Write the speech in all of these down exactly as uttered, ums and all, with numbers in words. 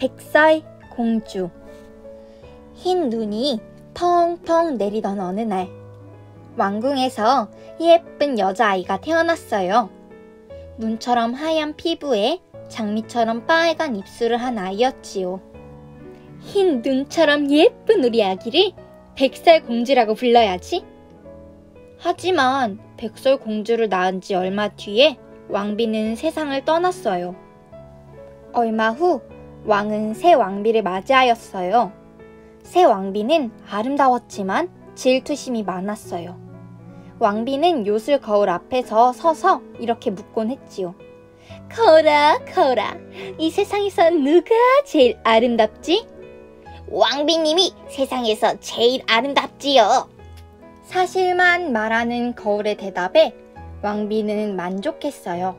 백설공주. 흰 눈이 펑펑 내리던 어느 날, 왕궁에서 예쁜 여자아이가 태어났어요. 눈처럼 하얀 피부에 장미처럼 빨간 입술을 한 아이였지요. 흰 눈처럼 예쁜 우리 아기를 백설공주라고 불러야지. 하지만 백설공주를 낳은 지 얼마 뒤에 왕비는 세상을 떠났어요. 얼마 후 왕은 새 왕비를 맞이하였어요. 새 왕비는 아름다웠지만 질투심이 많았어요. 왕비는 요술 거울 앞에서 서서 이렇게 묻곤 했지요. 거울아, 거울아, 이 세상에서 누가 제일 아름답지? 왕비님이 세상에서 제일 아름답지요. 사실만 말하는 거울의 대답에 왕비는 만족했어요.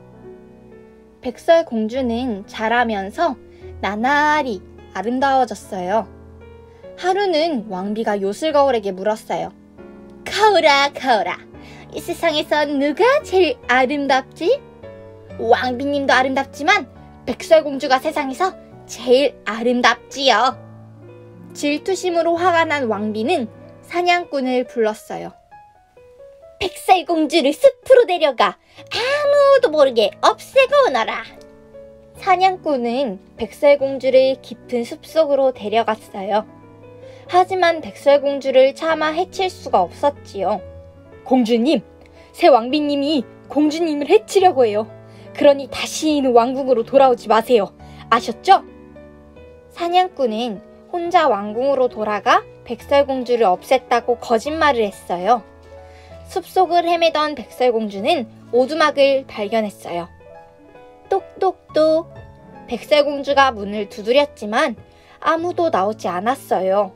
백설공주는 자라면서 나날이 아름다워졌어요. 하루는 왕비가 요술 거울에게 물었어요. 거울아, 거울아, 이 세상에서 누가 제일 아름답지? 왕비님도 아름답지만 백설공주가 세상에서 제일 아름답지요. 질투심으로 화가 난 왕비는 사냥꾼을 불렀어요. 백설공주를 숲으로 데려가 아무도 모르게 없애고 오너라. 사냥꾼은 백설공주를 깊은 숲속으로 데려갔어요. 하지만 백설공주를 차마 해칠 수가 없었지요. 공주님, 새 왕비님이 공주님을 해치려고 해요. 그러니 다시는 왕궁으로 돌아오지 마세요. 아셨죠? 사냥꾼은 혼자 왕궁으로 돌아가 백설공주를 없앴다고 거짓말을 했어요. 숲속을 헤매던 백설공주는 오두막을 발견했어요. 똑똑똑. 백설공주가 문을 두드렸지만 아무도 나오지 않았어요.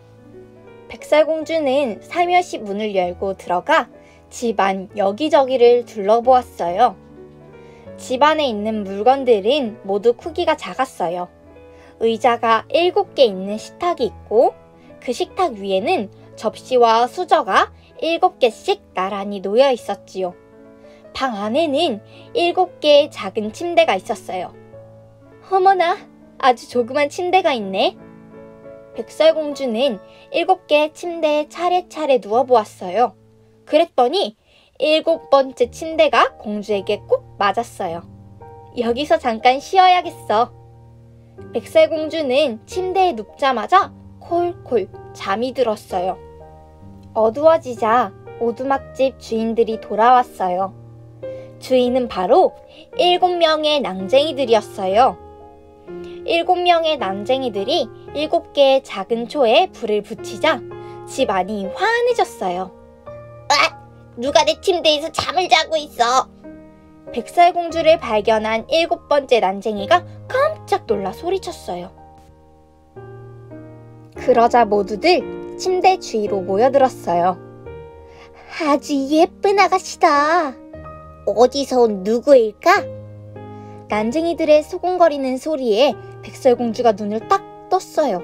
백설공주는 살며시 문을 열고 들어가 집안 여기저기를 둘러보았어요. 집 안에 있는 물건들은 모두 크기가 작았어요. 의자가 일곱 개 있는 식탁이 있고 그 식탁 위에는 접시와 수저가 일곱 개씩 나란히 놓여 있었지요. 방 안에는 일곱 개의 작은 침대가 있었어요. 어머나, 아주 조그만 침대가 있네. 백설공주는 일곱 개의 침대에 차례차례 누워보았어요. 그랬더니 일곱 번째 침대가 공주에게 꼭 맞았어요. 여기서 잠깐 쉬어야겠어. 백설공주는 침대에 눕자마자 콜콜 잠이 들었어요. 어두워지자 오두막집 주인들이 돌아왔어요. 주인은 바로 일곱 명의 난쟁이들이었어요. 일곱 명의 난쟁이들이 일곱 개의 작은 초에 불을 붙이자 집안이 환해졌어요. 아! 누가 내 침대에서 잠을 자고 있어? 백설공주를 발견한 일곱 번째 난쟁이가 깜짝 놀라 소리쳤어요. 그러자 모두들 침대 주위로 모여들었어요. 아주 예쁜 아가씨다. 어디서 온 누구일까? 난쟁이들의 소곤거리는 소리에 백설공주가 눈을 딱 떴어요.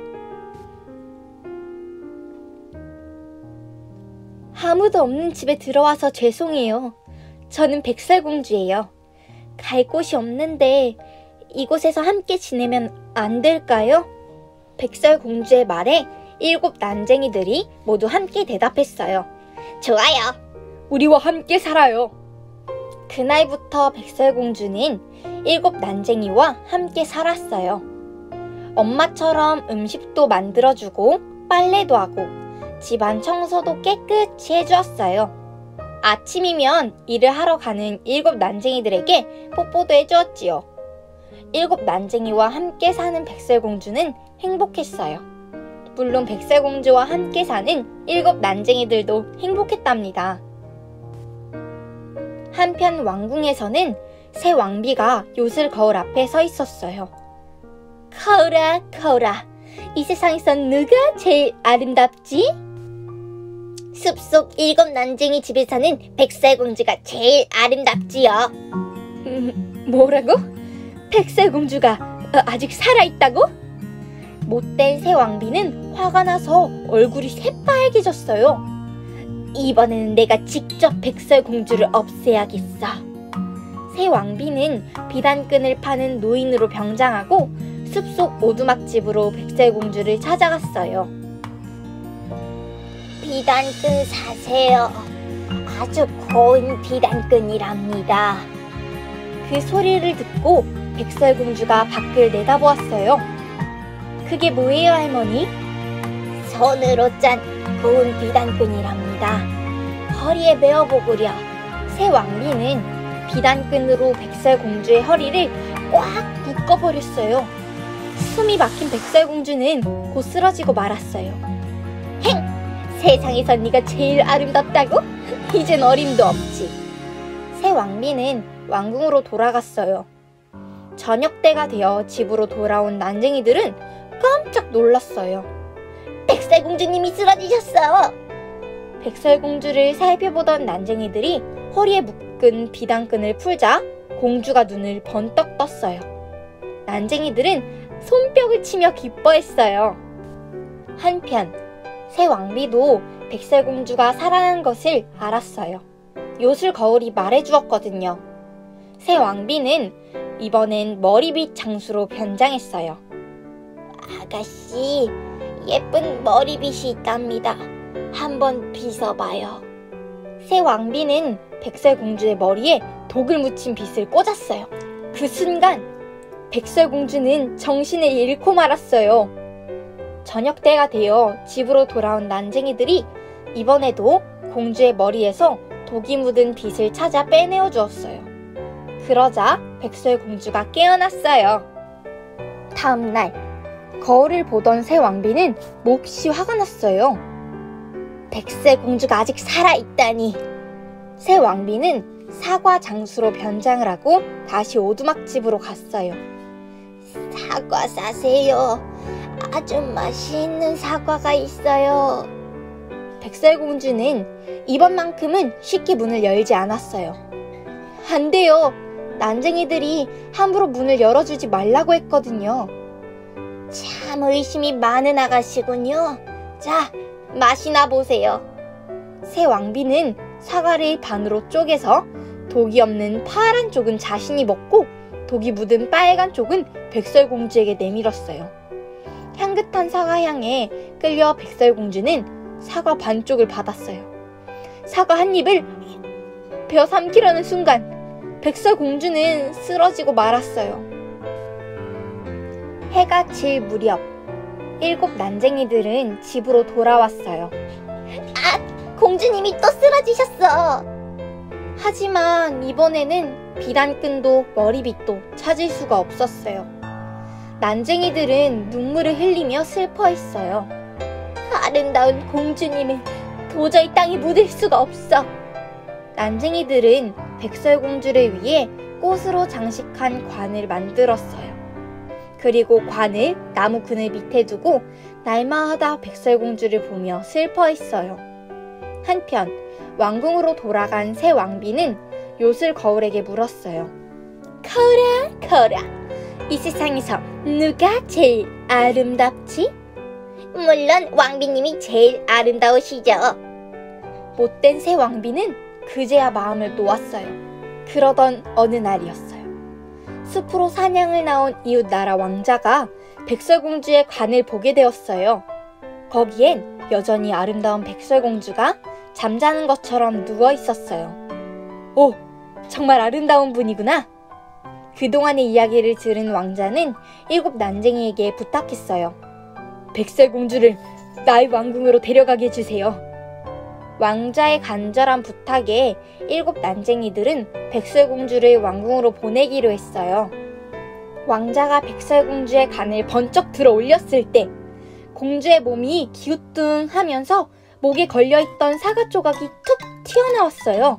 아무도 없는 집에 들어와서 죄송해요. 저는 백설공주예요. 갈 곳이 없는데 이곳에서 함께 지내면 안 될까요? 백설공주의 말에 일곱 난쟁이들이 모두 함께 대답했어요. 좋아요. 우리와 함께 살아요. 그날부터 백설공주는 일곱 난쟁이와 함께 살았어요. 엄마처럼 음식도 만들어주고 빨래도 하고 집안 청소도 깨끗이 해주었어요. 아침이면 일을 하러 가는 일곱 난쟁이들에게 뽀뽀도 해주었지요. 일곱 난쟁이와 함께 사는 백설공주는 행복했어요. 물론 백설공주와 함께 사는 일곱 난쟁이들도 행복했답니다. 한편 왕궁에서는 새 왕비가 요술 거울 앞에 서 있었어요. 거울아, 거울아, 이 세상에선 누가 제일 아름답지? 숲속 일곱 난쟁이 집에 사는 백설공주가 제일 아름답지요. 음, 뭐라고? 백설공주가 아직 살아있다고? 못된 새 왕비는 화가 나서 얼굴이 새빨개졌어요. 이번에는 내가 직접 백설공주를 없애야겠어. 새 왕비는 비단끈을 파는 노인으로 병장하고 숲속 오두막집으로 백설공주를 찾아갔어요. 비단끈 사세요. 아주 고운 비단끈이랍니다. 그 소리를 듣고 백설공주가 밖을 내다보았어요. 그게 뭐예요, 할머니? 손으로 짠 고운 비단끈이랍니다. 허리에 메어보구려. 새 왕비는 비단끈으로 백설공주의 허리를 꽉 묶어버렸어요. 숨이 막힌 백설공주는 곧 쓰러지고 말았어요. 행! 세상에서 네가 제일 아름답다고? 이젠 어림도 없지. 새 왕비는 왕궁으로 돌아갔어요. 저녁 때가 되어 집으로 돌아온 난쟁이들은 깜짝 놀랐어요. 백설공주님이 쓰러지셨어. 백설공주를 살펴보던 난쟁이들이 허리에 묶은 비단끈을 풀자 공주가 눈을 번떡 떴어요. 난쟁이들은 손뼉을 치며 기뻐했어요. 한편 새 왕비도 백설공주가 살아난 것을 알았어요. 요술 거울이 말해주었거든요. 새 왕비는 이번엔 머리빗 장수로 변장했어요. 아가씨, 예쁜 머리빗이 있답니다. 한번 빗어봐요. 새 왕비는 백설공주의 머리에 독을 묻힌 빗을 꽂았어요. 그 순간 백설공주는 정신을 잃고 말았어요. 저녁 때가 되어 집으로 돌아온 난쟁이들이 이번에도 공주의 머리에서 독이 묻은 빗을 찾아 빼내어 주었어요. 그러자 백설공주가 깨어났어요. 다음날 거울을 보던 새 왕비는 몹시 화가 났어요. 백설공주가 아직 살아있다니. 새 왕비는 사과 장수로 변장을 하고 다시 오두막집으로 갔어요. 사과 사세요. 아주 맛있는 사과가 있어요. 백설공주는 이번만큼은 쉽게 문을 열지 않았어요. 안 돼요. 난쟁이들이 함부로 문을 열어주지 말라고 했거든요. 참 의심이 많은 아가씨군요. 자, 맛이나 보세요. 새 왕비는 사과를 반으로 쪼개서 독이 없는 파란 쪽은 자신이 먹고 독이 묻은 빨간 쪽은 백설공주에게 내밀었어요. 향긋한 사과향에 끌려 백설공주는 사과 반쪽을 받았어요. 사과 한 입을 베어 삼키려는 순간 백설공주는 쓰러지고 말았어요. 해가 질 무렵 일곱 난쟁이들은 집으로 돌아왔어요. 아! 공주님이 또 쓰러지셨어! 하지만 이번에는 비단끈도 머리빗도 찾을 수가 없었어요. 난쟁이들은 눈물을 흘리며 슬퍼했어요. 아름다운 공주님을 도저히 땅에 묻을 수가 없어. 난쟁이들은 백설공주를 위해 꽃으로 장식한 관을 만들었어요. 그리고 관을 나무 그늘 밑에 두고 날마다 백설공주를 보며 슬퍼했어요. 한편 왕궁으로 돌아간 새 왕비는 요술 거울에게 물었어요. 거울아, 거울아, 이 세상에서 누가 제일 아름답지? 물론 왕비님이 제일 아름다우시죠. 못된 새 왕비는 그제야 마음을 놓았어요. 그러던 어느 날이었어요. 숲으로 사냥을 나온 이웃나라 왕자가 백설공주의 관을 보게 되었어요. 거기엔 여전히 아름다운 백설공주가 잠자는 것처럼 누워 있었어요. 오, 정말 아름다운 분이구나. 그동안의 이야기를 들은 왕자는 일곱 난쟁이에게 부탁했어요. 백설공주를 나의 왕궁으로 데려가게 해주세요. 왕자의 간절한 부탁에 일곱 난쟁이들은 백설공주를 왕궁으로 보내기로 했어요. 왕자가 백설공주의 간을 번쩍 들어 올렸을 때 공주의 몸이 기우뚱하면서 목에 걸려있던 사과 조각이 툭 튀어나왔어요.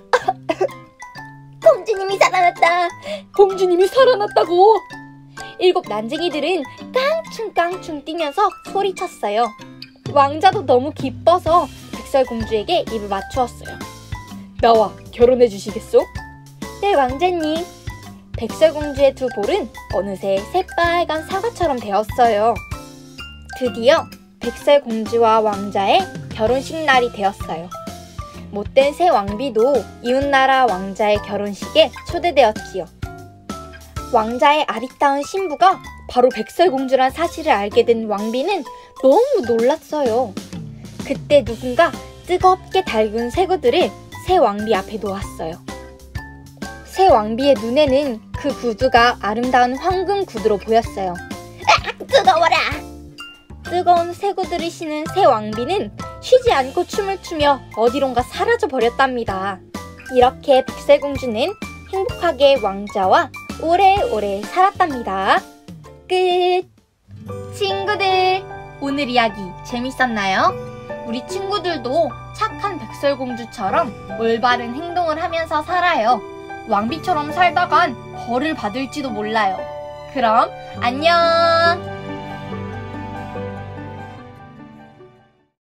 공주님이 살아났다! 공주님이 살아났다고! 일곱 난쟁이들은 깡충깡충 뛰면서 소리쳤어요. 왕자도 너무 기뻐서 백설공주에게 입을 맞추었어요. 나와 결혼해 주시겠소? 네, 왕자님. 백설공주의 두 볼은 어느새 새빨간 사과처럼 되었어요. 드디어 백설공주와 왕자의 결혼식 날이 되었어요. 못된 새 왕비도 이웃나라 왕자의 결혼식에 초대되었지요. 왕자의 아리따운 신부가 바로 백설공주란 사실을 알게 된 왕비는 너무 놀랐어요. 그때 누군가 뜨겁게 달군 새구두를 새 왕비 앞에 놓았어요. 새 왕비의 눈에는 그 구두가 아름다운 황금 구두로 보였어요. 아, 뜨거워라! 뜨거운 새 구두를 신은 새 왕비는 쉬지 않고 춤을 추며 어디론가 사라져 버렸답니다. 이렇게 백설공주는 행복하게 왕자와 오래오래 살았답니다. 끝! 친구들, 오늘 이야기 재밌었나요? 우리 친구들도 착한 백설공주처럼 올바른 행동을 하면서 살아요. 왕비처럼 살다간 벌을 받을지도 몰라요. 그럼 안녕!